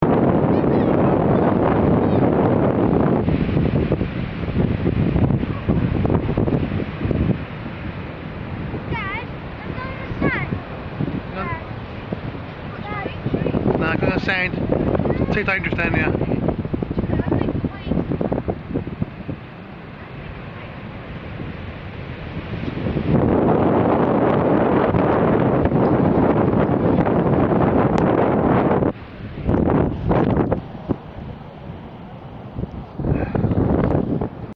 No, because of sound. Too dangerous down here.